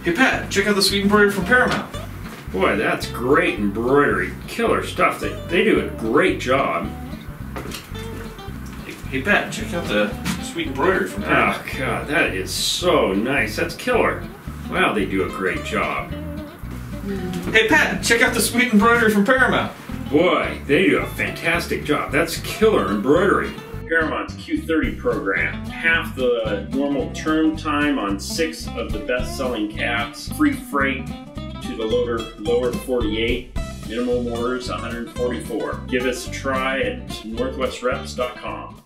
Hey Pat, check out the sweet embroidery from Paramount. Boy, that's great embroidery. Killer stuff. They do a great job. Hey Pat, check out the sweet embroidery from Paramount. Oh God, that is so nice. That's killer. Wow, they do a great job. Hey Pat, check out the sweet embroidery from Paramount. Boy, they do a fantastic job. That's killer embroidery. Paramount's Q30 program. Half the normal turn time on 6 of the best-selling caps. Free freight to the lower 48. Minimum orders 144. Give us a try at northwestreps.com.